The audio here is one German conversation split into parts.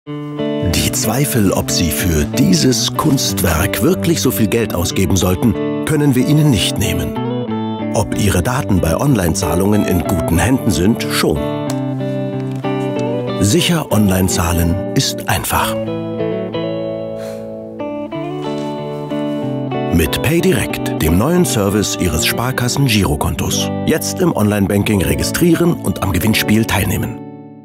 Die Zweifel, ob Sie für dieses Kunstwerk wirklich so viel Geld ausgeben sollten, können wir Ihnen nicht nehmen. Ob Ihre Daten bei Online-Zahlungen in guten Händen sind, schon. Sicher online zahlen ist einfach. Mit PayDirect, dem neuen Service Ihres Sparkassen-Girokontos. Jetzt im Online-Banking registrieren und am Gewinnspiel teilnehmen.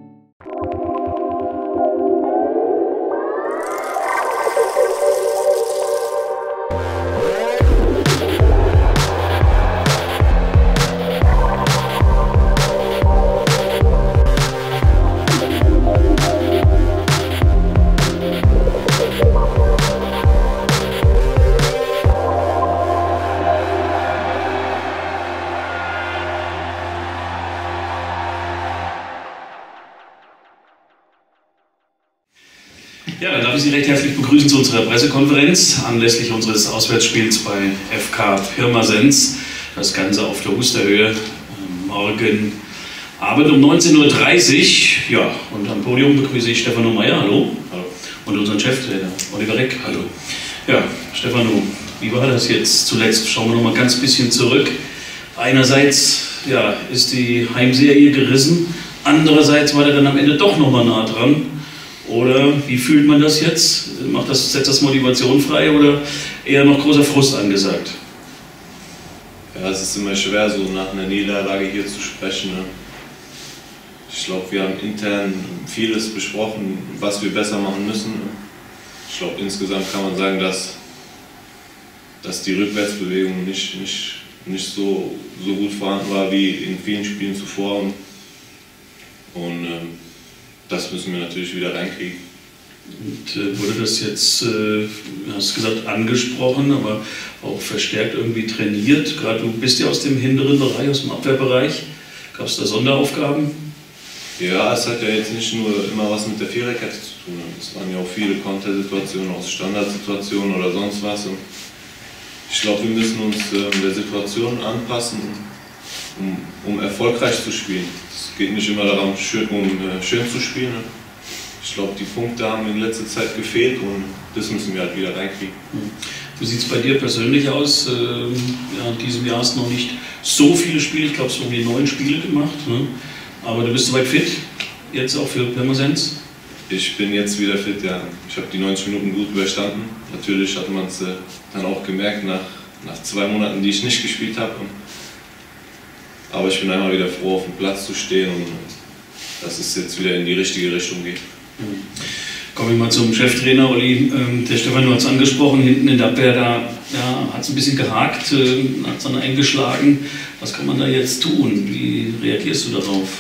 Ja, dann darf ich Sie recht herzlich begrüßen zu unserer Pressekonferenz anlässlich unseres Auswärtsspiels bei FK Pirmasens. Das Ganze auf der Husterhöhe morgen Abend um 19:30 Uhr. Ja, und am Podium begrüße ich Stefano Meyer, hallo. Hallo. Und unseren Cheftrainer Oliver Reck, hallo. Ja, Stefano, wie war das jetzt zuletzt? Schauen wir noch mal ganz bisschen zurück. Einerseits ja, ist die Heimserie gerissen, andererseits war der dann am Ende doch noch mal nah dran. Oder wie fühlt man das jetzt? Setzt das Motivation frei oder eher noch großer Frust angesagt? Ja, es ist immer schwer, so nach einer Niederlage hier zu sprechen. Ne? Ich glaube, wir haben intern vieles besprochen, was wir besser machen müssen. Ich glaube, insgesamt kann man sagen, dass die Rückwärtsbewegung nicht so gut vorhanden war wie in vielen Spielen zuvor. Und das müssen wir natürlich wieder reinkriegen. Und wurde das jetzt, hast du gesagt, angesprochen, aber auch verstärkt irgendwie trainiert? Gerade du bist ja aus dem hinteren Bereich, aus dem Abwehrbereich. Gab es da Sonderaufgaben? Ja, es hat ja jetzt nicht nur immer was mit der Viererkette zu tun. Es waren ja auch viele Kontersituationen aus Standardsituationen oder sonst was. Und ich glaube, wir müssen uns der Situation anpassen, um erfolgreich zu spielen. Es geht nicht immer darum, schön zu spielen. Ich glaube, die Punkte haben in letzter Zeit gefehlt und das müssen wir halt wieder reinkriegen. Wie sieht es bei dir persönlich aus? Ja, in diesem Jahr hast du noch nicht so viele Spiele, ich glaube, es wurden 9 Spiele gemacht. Ne? Aber du bist soweit fit, jetzt auch für Pirmasens? Ich bin jetzt wieder fit, ja. Ich habe die 90 Minuten gut überstanden. Natürlich hat man es dann auch gemerkt nach 2 Monaten, die ich nicht gespielt habe. Aber ich bin einmal wieder froh, auf dem Platz zu stehen und dass es jetzt wieder in die richtige Richtung geht. Kommen wir mal zum Cheftrainer, Olli. Der Stefano hat es angesprochen, hinten in der Abwehr, da ja, hat es ein bisschen gehakt, hat es dann eingeschlagen. Was kann man da jetzt tun? Wie reagierst du darauf?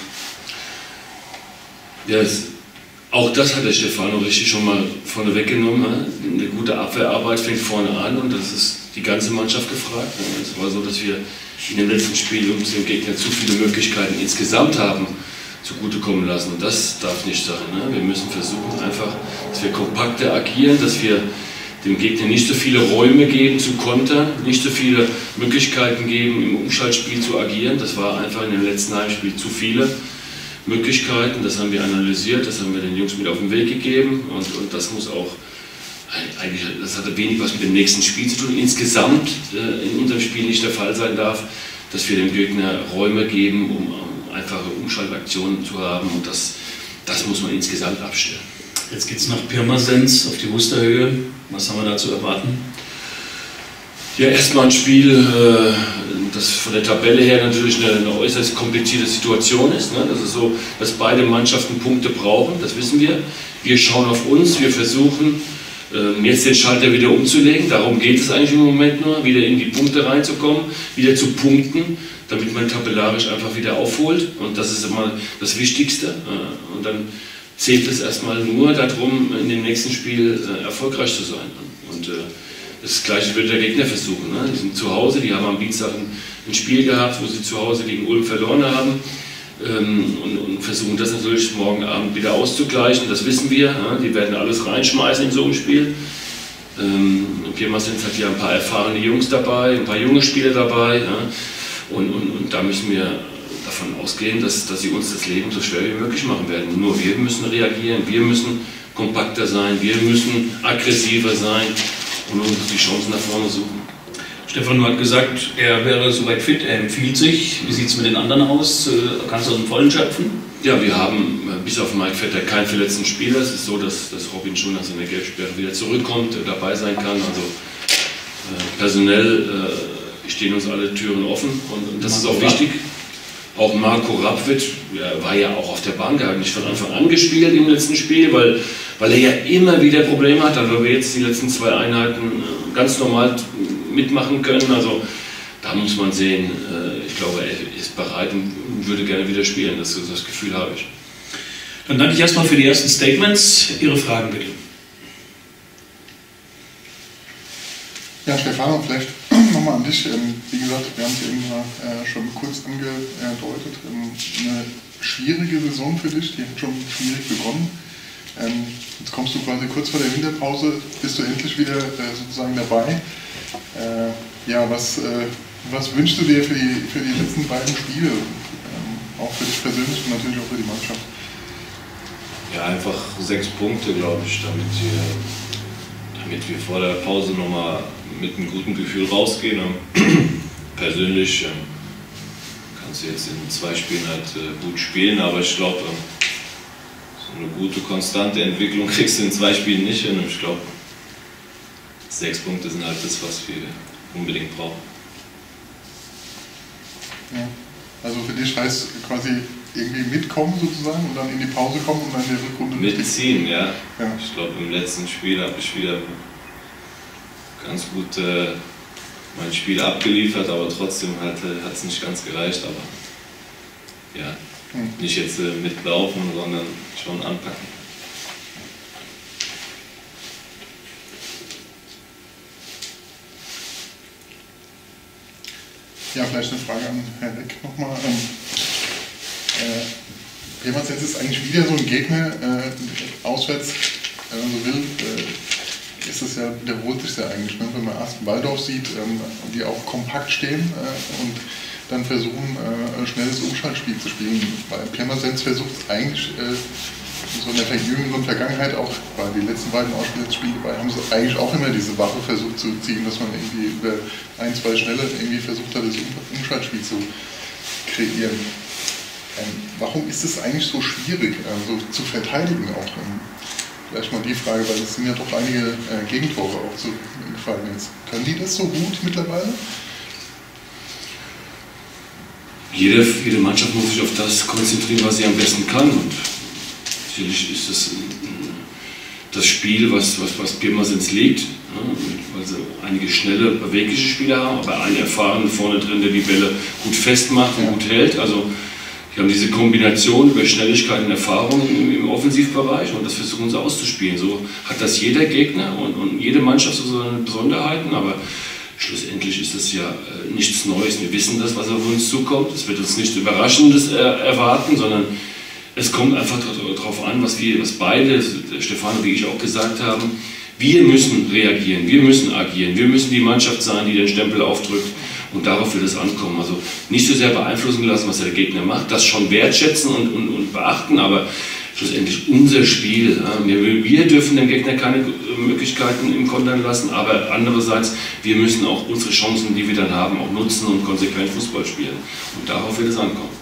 Ja, auch das hat der Stefano richtig schon mal vorne weggenommen. Eine gute Abwehrarbeit fängt vorne an und das ist die ganze Mannschaft gefragt. Es war so, dass wir in dem letzten Spiel uns dem Gegner zu viele Möglichkeiten insgesamt haben zugutekommen lassen. Und das darf nicht sein. Wir müssen versuchen einfach, dass wir kompakter agieren, dass wir dem Gegner nicht so viele Räume geben zu kontern, nicht so viele Möglichkeiten geben, im Umschaltspiel zu agieren. Das war einfach in dem letzten Heimspiel zu viele Möglichkeiten. Das haben wir analysiert, das haben wir den Jungs mit auf den Weg gegeben. Und das muss auch, eigentlich, das hat wenig was mit dem nächsten Spiel zu tun. Insgesamt in unserem Spiel nicht der Fall sein darf, dass wir dem Gegner Räume geben, um einfache Umschaltaktionen zu haben. Und das muss man insgesamt abstellen. Jetzt geht es nach Pirmasens auf die Husterhöhe. Was haben wir da zu erwarten? Ja, erstmal ein Spiel, das von der Tabelle her natürlich eine äußerst komplizierte Situation ist. Das ist so, dass beide Mannschaften Punkte brauchen, das wissen wir. Wir schauen auf uns, wir versuchen jetzt den Schalter wieder umzulegen. Darum geht es eigentlich im Moment nur, wieder in die Punkte reinzukommen, wieder zu punkten, damit man tabellarisch einfach wieder aufholt. Und das ist immer das Wichtigste. Und dann zählt es erstmal nur darum, in dem nächsten Spiel erfolgreich zu sein. Und das Gleiche wird der Gegner versuchen. Die sind zu Hause, die haben am Dienstag ein Spiel gehabt, wo sie zu Hause gegen Ulm verloren haben. Und versuchen das natürlich morgen Abend wieder auszugleichen, das wissen wir. Die werden alles reinschmeißen in so ein Spiel. Pirmasens hat ja ein paar erfahrene Jungs dabei, ein paar junge Spieler dabei. Und da müssen wir davon ausgehen, dass sie uns das Leben so schwer wie möglich machen werden. Nur wir müssen reagieren, wir müssen kompakter sein, wir müssen aggressiver sein und uns die Chancen nach vorne suchen. Stefan hat gesagt, er wäre soweit fit, er empfiehlt sich. Wie sieht es mit den anderen aus? Kannst du aus dem Vollen schöpfen? Ja, wir haben bis auf Mike Vetter keinen verletzten Spieler. Es ist so, dass Robin schon nach seiner Gelbsperre wieder zurückkommt, dabei sein kann. Also personell stehen uns alle Türen offen und das ist auch wichtig. Auch Marco Rapwitz war ja auch auf der Bahn gehalten, nicht von Anfang an gespielt im letzten Spiel, weil er ja immer wieder Probleme hat, aber wir jetzt die letzten 2 Einheiten ganz normal mitmachen können. Also da muss man sehen, ich glaube, er ist bereit und würde gerne wieder spielen. Das Gefühl habe ich. Dann danke ich erstmal für die ersten Statements. Ihre Fragen bitte. Ja, Stefano, vielleicht nochmal an dich. Wie gesagt, wir haben es eben schon kurz angedeutet. Eine schwierige Saison für dich, die hat schon schwierig begonnen. Jetzt kommst du quasi kurz vor der Winterpause, bist du endlich wieder sozusagen dabei. Ja, was wünschst du dir für die letzten beiden Spiele? Auch für dich persönlich und natürlich auch für die Mannschaft. Ja, einfach 6 Punkte, glaube ich, damit wir vor der Pause nochmal mit einem guten Gefühl rausgehen. Persönlich kannst du jetzt in 2 Spielen halt gut spielen, aber ich glaube, so eine gute, konstante Entwicklung kriegst du in 2 Spielen nicht hin. Ich glaube, 6 Punkte sind halt das, was wir unbedingt brauchen. Ja. Also für dich heißt quasi irgendwie mitkommen sozusagen und dann in die Pause kommen und dann in der Rückrunde mitziehen, ja. Ich glaube, im letzten Spiel habe ich wieder ganz gut mein Spiel abgeliefert, aber trotzdem hat es nicht ganz gereicht. Aber ja, nicht jetzt mitlaufen, sondern schon anpacken. Ja, vielleicht eine Frage an Herrn Reck nochmal. Pirmasens ist eigentlich wieder so ein Gegner, auswärts, wenn man so will, ist es ja, wiederholt sich ja eigentlich, ne? Wenn man erst Waldorf sieht, die auch kompakt stehen und dann versuchen, schnelles Umschaltspiel zu spielen. Weil Pirmasens versucht eigentlich, so in der jüngeren Vergangenheit auch, bei den letzten beiden Auswärtsspielen dabei, haben sie eigentlich auch immer diese Waffe versucht zu ziehen, dass man irgendwie über 1, 2 Schnelle irgendwie versucht hat, das Umschaltspiel zu kreieren. Warum ist es eigentlich so schwierig, so zu verteidigen auch? Vielleicht mal die Frage, weil es sind ja doch einige Gegentore auch gefallen jetzt. Können die das so gut mittlerweile? Jede Mannschaft muss sich auf das konzentrieren, was sie am besten kann. Und natürlich ist das Spiel, was Pirmasens liegt, weil sie einige schnelle, bewegliche Spieler haben, aber einen erfahrenen vorne drin, der die Bälle gut festmacht und gut hält. Also die haben diese Kombination über Schnelligkeit und Erfahrung im Offensivbereich und das versuchen sie auszuspielen. So hat das jeder Gegner und jede Mannschaft so seine Besonderheiten, aber schlussendlich ist das ja nichts Neues. Wir wissen das, was auf uns zukommt. Es wird uns nichts Überraschendes erwarten, sondern es kommt einfach darauf an, was beide, Stefano wie ich auch gesagt haben, wir müssen reagieren, wir müssen agieren, wir müssen die Mannschaft sein, die den Stempel aufdrückt und darauf wird es ankommen. Also nicht so sehr beeinflussen lassen, was der Gegner macht, das schon wertschätzen und beachten, aber schlussendlich unser Spiel. Wir dürfen dem Gegner keine Möglichkeiten im Kontern lassen, aber andererseits, wir müssen auch unsere Chancen, die wir dann haben, auch nutzen und konsequent Fußball spielen. Und darauf wird es ankommen.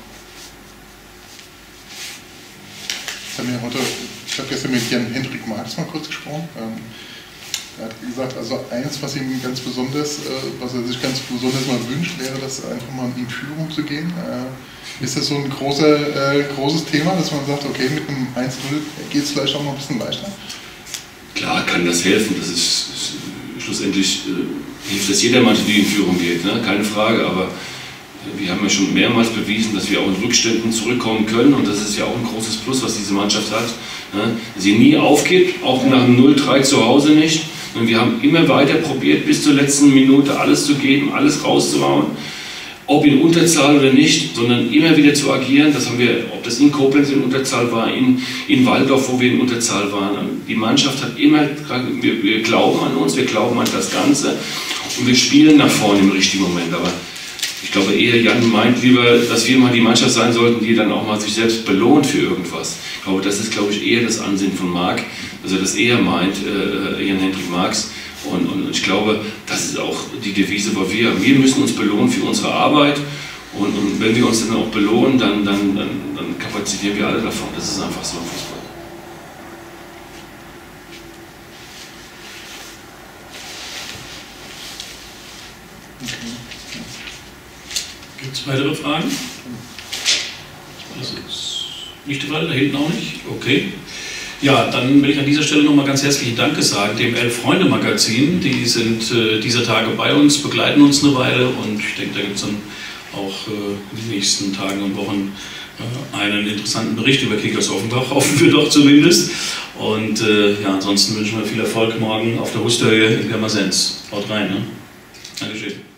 Ich habe gestern mit Jan-Hendrik Marx mal kurz gesprochen. Er hat gesagt, also eins, was ihm ganz besonders, was er sich ganz besonders mal wünscht, wäre, das einfach mal in Führung zu gehen. Ist das so ein großes Thema, dass man sagt, okay, mit einem 1-0 geht es vielleicht auch noch ein bisschen leichter? Klar kann das helfen. Das ist schlussendlich hilft das jeder Mannschaft, die in Führung geht, ne? Keine Frage, aber wir haben ja schon mehrmals bewiesen, dass wir auch in Rückständen zurückkommen können und das ist ja auch ein großes Plus, was diese Mannschaft hat. Ne? Sie nie aufgibt, auch nach dem 0-3 zu Hause nicht. Und wir haben immer weiter probiert, bis zur letzten Minute alles zu geben, alles rauszuhauen. Ob in Unterzahl oder nicht, sondern immer wieder zu agieren. Das haben wir, ob das in Koblenz in Unterzahl war, in Waldorf, wo wir in Unterzahl waren. Die Mannschaft hat immer, wir glauben an uns, wir glauben an das Ganze und wir spielen nach vorne im richtigen Moment. Aber ich glaube eher, Jan meint lieber, dass wir mal die Mannschaft sein sollten, die dann auch mal sich selbst belohnt für irgendwas. Ich glaube, das ist, eher das Ansinnen von Marc, dass er das eher meint, Jan-Hendrik Marx. Und ich glaube, das ist auch die Devise, weil wir müssen uns belohnen für unsere Arbeit. Und wenn wir uns dann auch belohnen, dann kapazitieren wir alle davon. Das ist einfach so im Fußball. Gibt es weitere Fragen? Das ist nicht der Fall, da hinten auch nicht? Okay. Ja, dann will ich an dieser Stelle nochmal ganz herzlichen Danke sagen, dem Elf-Freunde-Magazin. Die sind dieser Tage bei uns, begleiten uns eine Weile und ich denke, da gibt es dann auch in den nächsten Tagen und Wochen einen interessanten Bericht über Kickers Offenbach, hoffen wir doch zumindest. Und ja, ansonsten wünschen wir viel Erfolg morgen auf der Husterhöhe in Pirmasens. Haut rein, ne? Dankeschön.